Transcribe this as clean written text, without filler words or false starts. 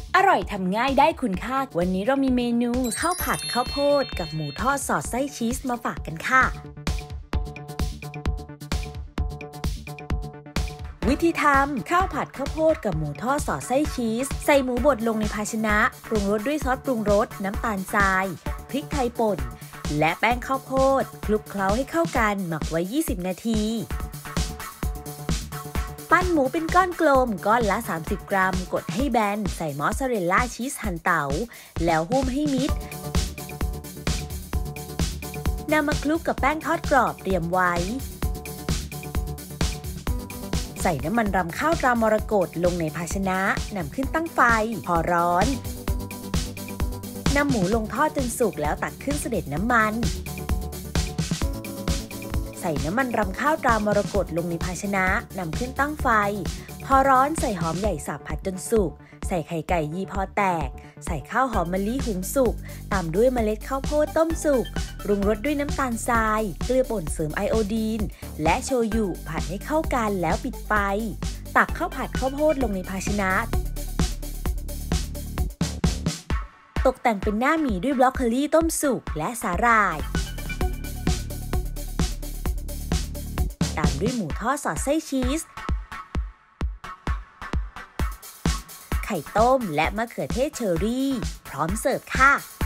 อร่อยทำง่ายได้คุณค่าวันนี้เรามีเมนูข้าวผัดข้าวโพดกับหมูทอดสอดไส้ชีสมาฝากกันค่ะวิธีทำข้าวผัดข้าวโพดกับหมูทอดสอดไส้ชีสใส่หมูบดลงในภาชนะปรุงรสด้วยซอสปรุงรสน้ำตาลทรายพริกไทยป่นและแป้งข้าวโพดคลุกเคล้าให้เข้ากันหมักไว้20นาทีปั้นหมูเป็นก้อนกลมก้อนละ30กรัมกดให้แบนใส่มอสซาเรลล่าชีสหั่นเต๋าแล้วหุ้มให้มิดนำมาคลุกกับแป้งทอดกรอบเตรียมไว้ใส่น้ำมันรำข้าวตรามรกตลงในภาชนะนำขึ้นตั้งไฟพอร้อนนำหมูลงทอดจนสุกแล้วตักขึ้นเสด็จน้ำมันใส่น้ำมันรำข้าวตรามรกตลงในภาชนะนำขึ้นตั้งไฟพอร้อนใส่หอมใหญ่สับผัดจนสุกใส่ไข่ไก่ยีพอแตกใส่ข้าวหอมมะลิหุงสุกตามด้วยเมล็ดข้าวโพดต้มสุกปรุงรสด้วยน้ำตาลทรายเกลือป่นเสริมไอโอดีนและโชยุผัดให้เข้ากันแล้วปิดไฟตักข้าวผัดข้าวโพดลงในภาชนะตกแต่งเป็นหน้าหมี่ด้วยบรอกโคลีต้มสุกและสาหร่ายตามด้วยหมูทอดสอดไส้ชีสไข่ต้มและมะเขือเทศเชอรี่พร้อมเสิร์ฟค่ะ